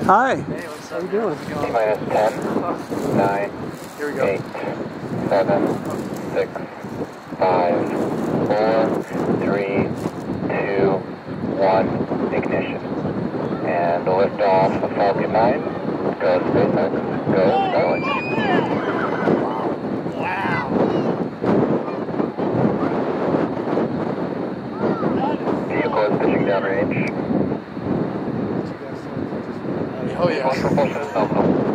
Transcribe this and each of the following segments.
Hi. Hey, what's How up? you doing? T-minus 10, 9, Here we go. 8, 7, 6, 5, 4, 3, 2, 1, ignition. And lift off of Falcon 9. Go SpaceX. Go Starlink. Wow. Vehicle is pitching downrange. Oh yeah. Propulsion is nominal.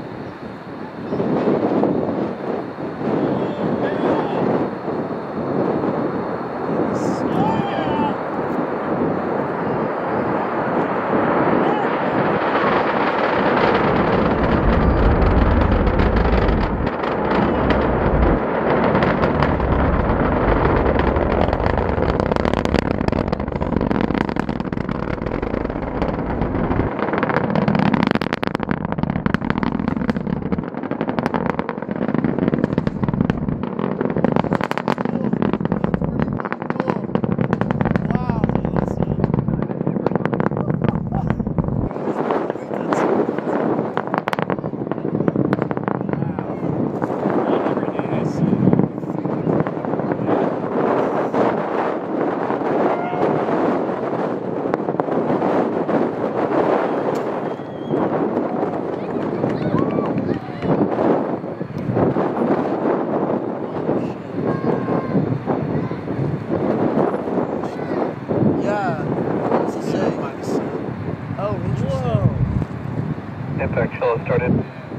Impact shell has started.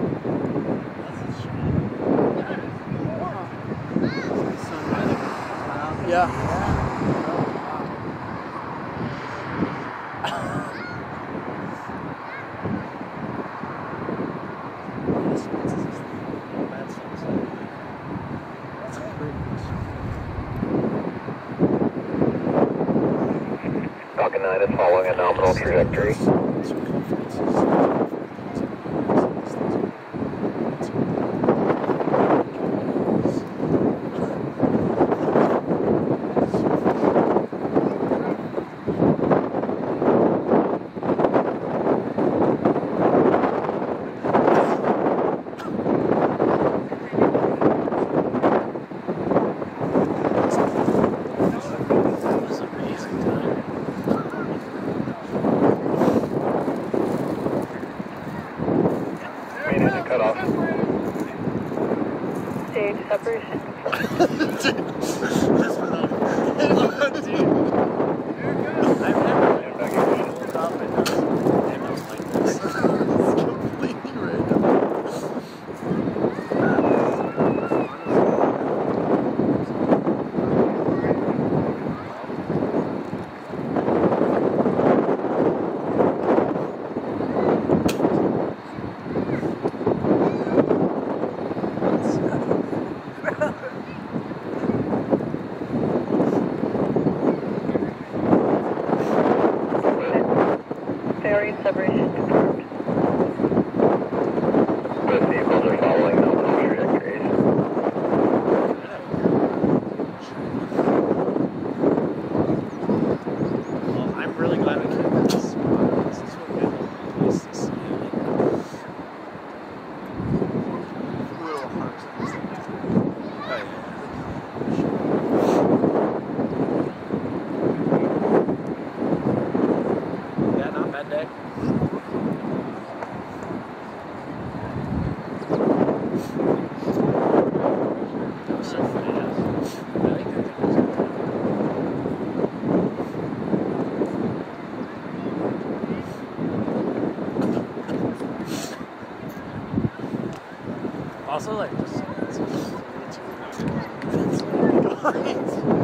Yeah. Falcon 9 is following a nominal trajectory. Cut off. Stage separation. Fairing separation confirmed. Both vehicles are following nominal trajectories. Well, I'm really glad we came to this spot. This is a good place to see. Little hearts. Yeah, not a bad day. Also, like, just